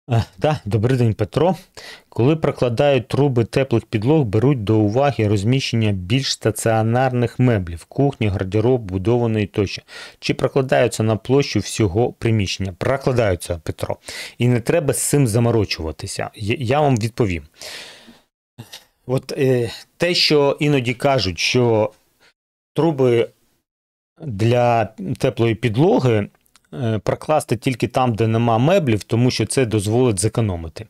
Добрий день, Петро. Коли прокладають труби теплих підлог, беруть до уваги розміщення більш стаціонарних меблів, кухні, гардероб, будований тощо. Чи прокладаються на площу всього приміщення? Прокладаються, Петро. І не треба з цим заморочуватися. Я вам відповім. Те, що іноді кажуть, що труби для теплої підлоги прокласти тільки там, де нема меблів, тому що це дозволить зекономити.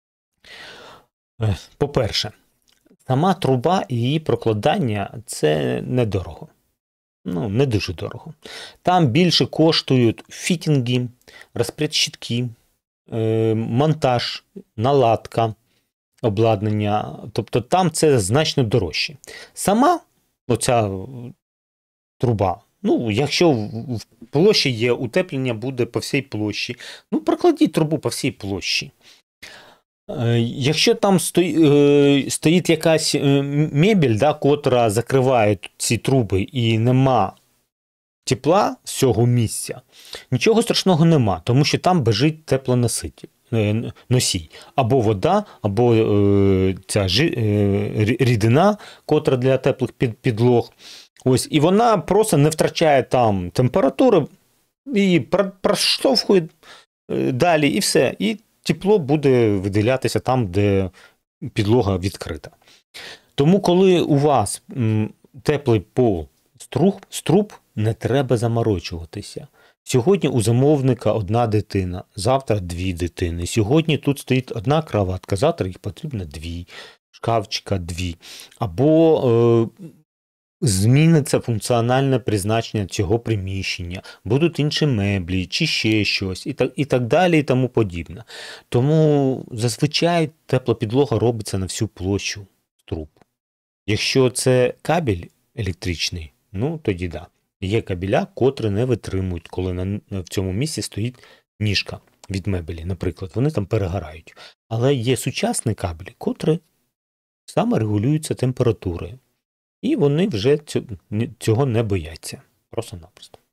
По-перше, сама труба і її прокладання – це недорого. Не дуже дорого. Там більше коштують фітінги, розпред щитки, монтаж, наладка, обладнання. Тобто там це значно дорожче. Сама оця труба, якщо в площі є, утеплення буде по всій площі. Прокладіть трубу по всій площі. Якщо там стоїть якась мебель, котра закриває ці труби і нема тепла з цього місця, нічого страшного нема, тому що там бежить теплоносій. Або вода, або ця рідина, котра для теплих підлог. І вона просто не втрачає там температури і проштовхує далі, і все. І тепло буде виділятися там, де підлога відкрита. Тому, коли у вас теплий пол з труб, не треба заморочуватися. Сьогодні у замовника одна дитина, завтра дві дитини. Сьогодні тут стоїть одна кроватка, завтра їх потрібно дві, шкафчика дві. Або зміниться функціональне призначення цього приміщення, будуть інші меблі, чи ще щось, і так далі, і тому подібне. Тому зазвичай тепла підлога робиться на всю площу труб. Якщо це кабель електричний, тоді да. Є кабеля, котрі не витримують, коли в цьому місці стоїть ніжка від мебелі, наприклад. Вони там перегорають. Але є сучасні кабелі, котрі саме регулюються температурою. І вони вже цього не бояться. Просто-напросто.